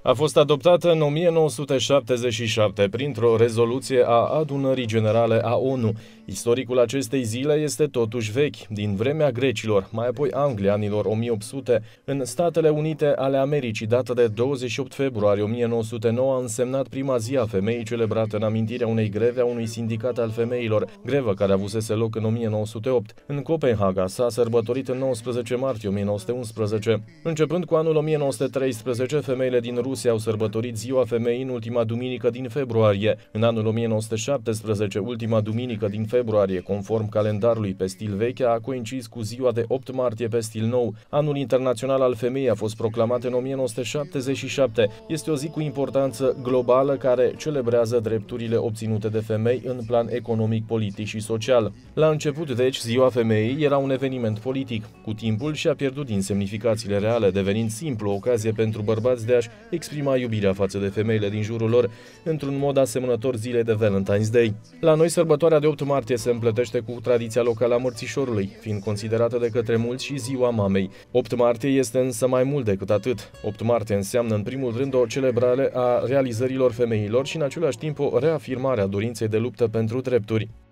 A fost adoptată în 1977 printr-o rezoluție a Adunării Generale a ONU. Istoricul acestei zile este totuși vechi, din vremea grecilor, mai apoi Anglia anilor 1800. În Statele Unite ale Americii, dată de 28 februarie 1909, a însemnat prima zi a femeii, celebrată în amintirea unei greve a unui sindicat al femeilor, grevă care avusese loc în 1908. În Copenhaga s-a sărbătorit în 19 martie 1911. Începând cu anul 1913, femeile din Rusia au sărbătorit Ziua Femeii în ultima duminică din februarie. În anul 1917, ultima duminică din februarie, conform calendarului pe stil vechi, a coincis cu ziua de 8 martie pe stil nou. Anul internațional al femeii a fost proclamat în 1977. Este o zi cu importanță globală care celebrează drepturile obținute de femei în plan economic, politic și social. La început, deci, Ziua Femeii era un eveniment politic. Cu timpul și-a pierdut din semnificațiile reale, devenind simplu o ocazie pentru bărbați de a-și exprima iubirea față de femeile din jurul lor, într-un mod asemănător zilei de Valentine's Day. La noi, sărbătoarea de 8 martie se împletește cu tradiția locală a mărțișorului, fiind considerată de către mulți și Ziua Mamei. 8 martie este însă mai mult decât atât. 8 martie înseamnă în primul rând o celebrare a realizărilor femeilor și în același timp o reafirmare a dorinței de luptă pentru drepturi.